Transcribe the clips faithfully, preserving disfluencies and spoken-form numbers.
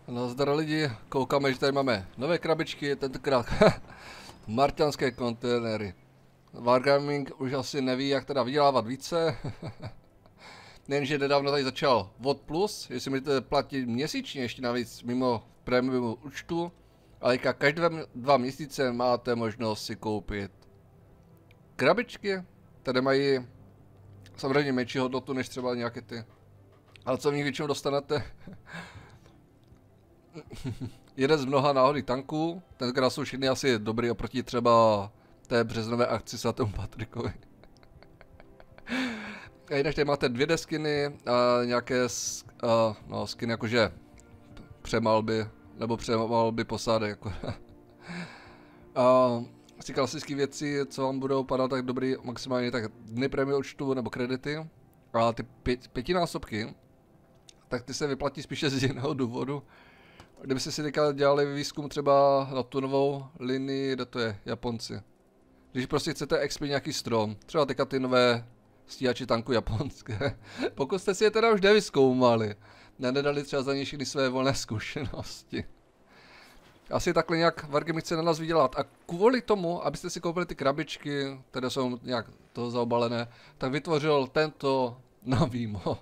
Nazdar lidi, koukáme, že tady máme nové krabičky, tentokrát marťanské kontejnery. Wargaming už asi neví, jak teda vydělávat více. Nejenže nedávno tady začal Vod Plus, jestli můžete platit měsíčně ještě navíc mimo premium účtu, ale každé dva měsíce máte možnost si koupit krabičky, které mají samozřejmě menší hodnotu než třeba nějaké ty. Ale co v nich většinou dostanete? Jeden z mnoha náhodných tanků, tenkrát jsou všichni asi dobrý oproti třeba té březnové akci svatému Patrikovi. A jinak tady máte dvě D skiny a nějaké a, no, skiny jakože přemalby, nebo přemalby posádek. Jako. A si klasické věci, co vám budou padat tak dobrý, maximálně tak dny prémie účtu nebo kredity. A ty pět, pětinásobky, tak ty se vyplatí spíše z jiného důvodu. Kdybyste si teďka dělali výzkum třeba na tu novou linii, kde to je, Japonci. Když prostě chcete expit nějaký strom, třeba teďka ty nové stíhači tanku japonské. Pokud jste si je teda už nevyzkoumali, nedali třeba za ně všechny své volné zkušenosti. Asi takhle nějak Wargaming chce na nás vydělat. A kvůli tomu, abyste si koupili ty krabičky, které jsou nějak toho zaobalené, tak vytvořil tento nový mod.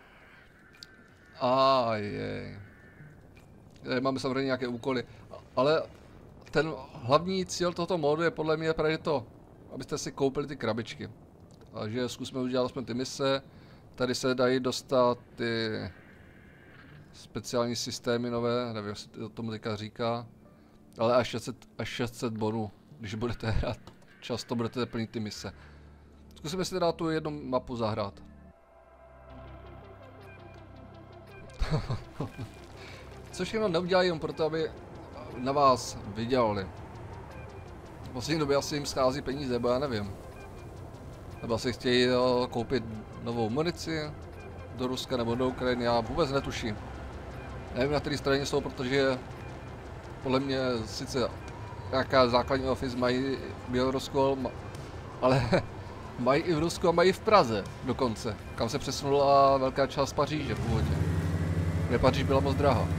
Ajej. Máme samozřejmě nějaké úkoly, ale ten hlavní cíl tohoto modu je podle mě právě to, abyste si koupili ty krabičky. Takže zkusíme udělat aspoň ty mise. Tady se dají dostat ty speciální systémy nové, nevím, jestli to tomu teďka říká, ale až šest set, až šest set bonů, když budete hrát, často budete plnit ty mise. Zkusíme si teda tu jednu mapu zahrát. Co všechno neudělají jen proto, aby na vás vydělali. V poslední době asi jim schází peníze, nebo já nevím. Nebo asi chtějí koupit novou munici do Ruska nebo do Ukrajiny, já vůbec netuším. Nevím, na které straně jsou, protože podle mě sice nějaká základní office mají v Bělorusku, ale mají i v Rusku a mají v Praze dokonce, kam se přesunula velká část Paříže původně. Kde Paříž byla moc drahá.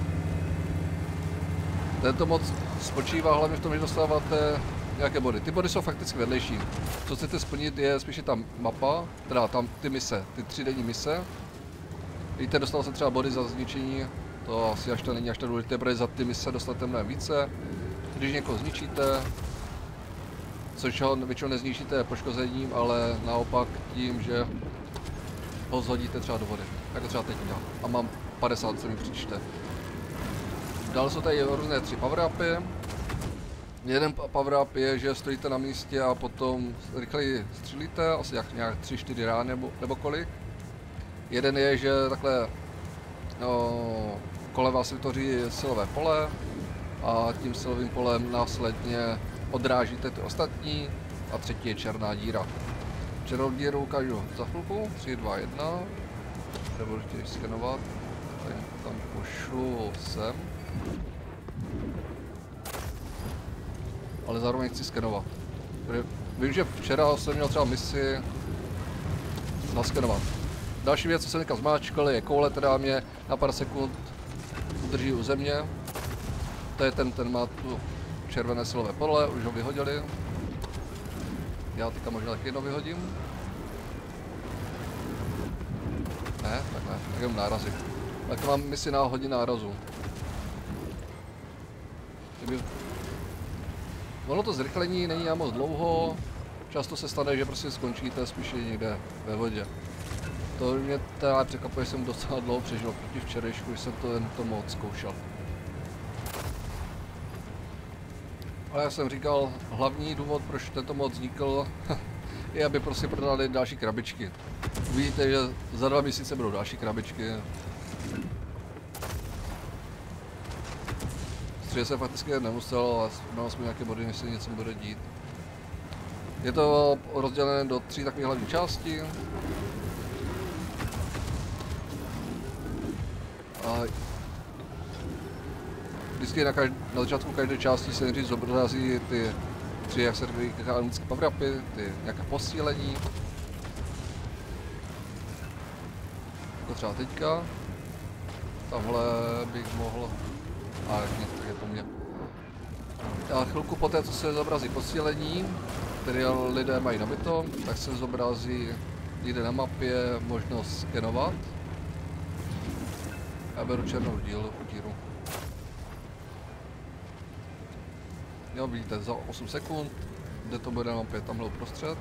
Tento mod spočívá hlavně v tom, že dostáváte nějaké body. Ty body jsou fakticky vedlejší. Co chcete splnit je spíše ta mapa, teda tam ty mise, ty tři denní mise. Víte, dostal jsem třeba body za zničení, to asi až to není až tak důležité, protože za ty mise dostanete mnohem více. Když někoho zničíte, což ho většinou nezničíte poškozením, ale naopak tím, že ho zhodíte třeba do vody. Jako třeba teď udělám. A mám padesát, co mi přičte. Dále jsou tady různé tři power-upy. Jeden power-up je, že stojíte na místě a potom rychleji střílíte, asi jak nějak tři čtyři rány nebo, nebo kolik. Jeden je, že takhle no, kolem vás vytvoří silové pole a tím silovým polem následně odrážíte ty ostatní a třetí je černá díra. Černou díru ukážu za chvilku, tři, dva, jedna. Nebudu chtěl skenovat, tady tam pošlu sem. Ale zároveň chci skenovat. Vím, že včera jsem měl třeba misi naskenovat. Další věc, co jsem teďka zmáčkal, je koule, která mě na pár sekund udrží u země. To je ten, ten má tu červené silové pole, už ho vyhodili. Já teďka možná taky jedno vyhodím. Ne, tak ne, tak jenom nárazy. Tak mám misi na hodně nárazu. Kdyby... Ono to zrychlení není já moc dlouho, často se stane, že prostě skončíte spíše někde ve vodě. To mě teda překvapuje, že jsem docela dlouho přežil proti včerejšku, když jsem to tento mod zkoušel. Ale jak jsem říkal, hlavní důvod, proč tento mod vznikl, je, aby prostě prodali další krabičky. Uvidíte, že za dva měsíce budou další krabičky. Střílet jsem fakticky nemusel, ale měl jsem nějaké body, než se něco bude dít. Je to rozdělené do tří takových hlavních částí. A vždycky na, každ na začátku každé části se nejdřív zobrazí ty tři, jak se říká, anglické power-upy, ty nějaké posílení. Jako třeba teďka. Tamhle bych mohl A chvilku poté, co se zobrazí posílení, které lidé mají nabito, tak se zobrazí někde na mapě možnost skenovat. Já beru černou díru. díru. Jo, vidíte, za osm sekund, kde to bude na mapě, tamhle uprostřed.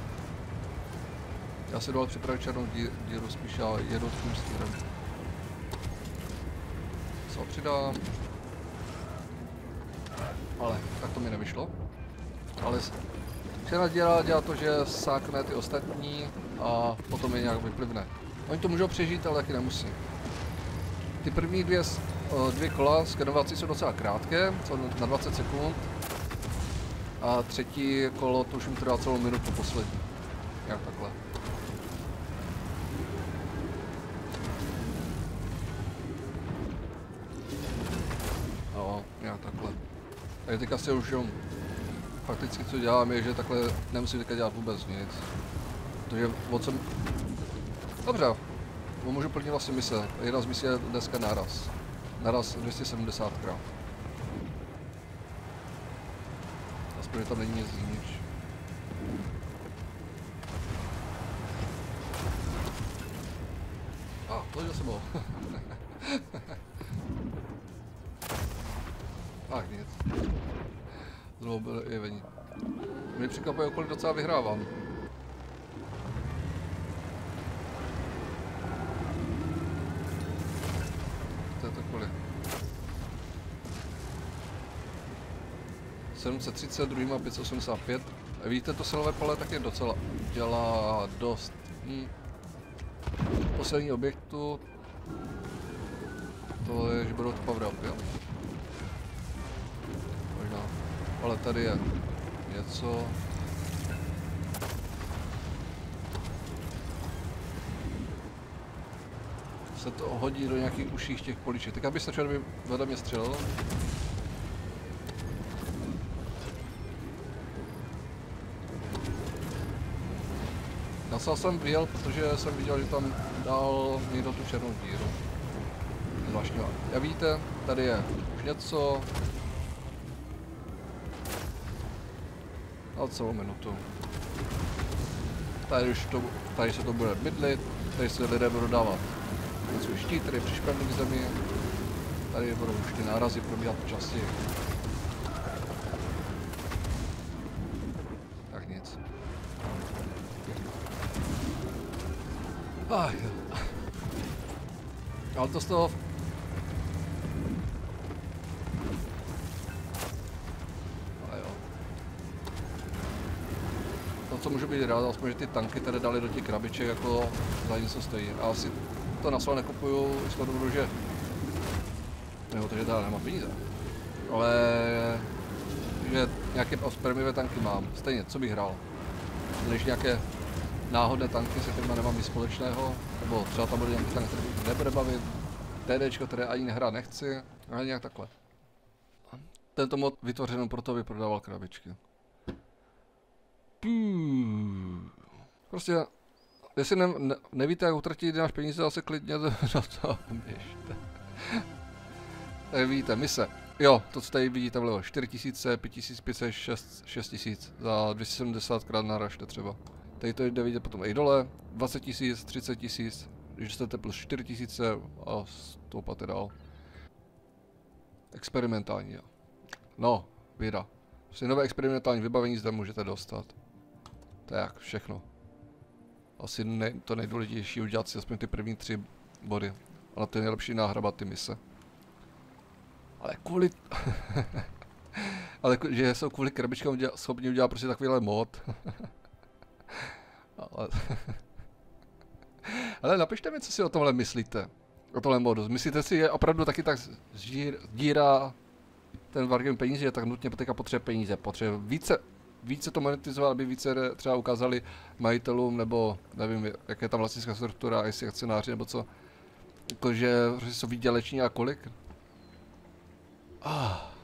Já si dole připravit černou díru, spíš já jedu tím stírem. Co přidám. Ale tak to mi nevyšlo. Ale černá díra dělá to, že sákne ty ostatní a potom je nějak vyplivne. Oni to můžou přežít, ale taky nemusí. Ty první dvě, dvě kola skenovací jsou docela krátké, jsou na dvacet sekund. A třetí kolo to už mi trvá celou minutu poslední. Jak takhle. No, nějak takhle. Takže teďka si už jenom fakticky co dělám je, že takhle nemusím teďka dělat vůbec nic. Protože o co... Dobře, můžu plnit vlastně mise. Jedna z misí je dneska naraz. Naraz dvě stě sedmdesát krát. Aspoň tam není nic nič. A, ah, to je sebou. Ach, nic. Znovu byl jevení. Mě překvapuje, kolik docela vyhrávám. To je to kolik. sedm set třicet, druhý má pět set osmdesát pět. A vidíte, to silové pole taky docela dělá dost. Hm. Poslední objektu. To je, že budou to power up, jo? Možná. Ale tady je něco. Se to hodí do nějakých uších těch políček. Tak aby stačilo, aby vedle mě střelil. Nasal jsem vyjel, protože jsem viděl, že tam dal někdo tu černou díru. Zvláštně. Jak vidíte, tady je už něco. Na celou minutu. Tady, už to, tady se to bude bydlit, tady se lidé budou dávat na svůj štít, tady přišpevný k zemi. Tady budou už ty nárazy probíhat častěji. Tak nic. Ach, ale to z toho... Ale jo. To, co můžu být rád, aspoň, že ty tanky tady dali do těch krabiček, jako za něco stojí. A asi to na svá nekupuju z toho důvodu, že... Nebo to, že teda nemám peníze. Ale... že nějaké ospermivé tanky mám. Stejně, co bych hrál. Než nějaké náhodné tanky, se kterými nemám nic společného, nebo třeba tam bude nějaký tank, který mě nebude bavit, TDčko, které ani nehrát nechci, ale nějak takhle. Tento mod vytvořen proto, aby prodával krabičky. Puh. Prostě, jestli ne, ne, nevíte, jak utratit náš peníze, zase klidně do toho běžte. Tak vidíte, mise. Jo, to, co tady vidíte vlevo, čtyři tisíce, pět tisíc pět set, šest tisíc za dvě stě sedmdesát krát naražte třeba. Tady to jde vidět potom i dole, dvacet tisíc, třicet tisíc, když jste plus čtyři tisíce a stoupat dál. Experimentální, jo. No, věda. Prostě nové experimentální vybavení zde můžete dostat. To je jak všechno. Asi ne, to nejdůležitější udělat si aspoň ty první tři body. Ale to je nejlepší náhrabat ty mise. Ale kvůli... Ale že jsou kvůli krabičkám schopni udělat prostě takovýhle mod. Ale... Ale napište mi, co si o tomhle myslíte. O tomhle modu. Myslíte si, je opravdu taky tak zdírá ten Wargame peníze, že tak nutně teďka potřebuje peníze. Potřebuje více, více to monetizovat, aby více třeba ukázali majitelům, nebo nevím, jaká je tam vlastnická struktura, jestli akcionáři, nebo co. Jakože jsou výděleční a kolik. Ah.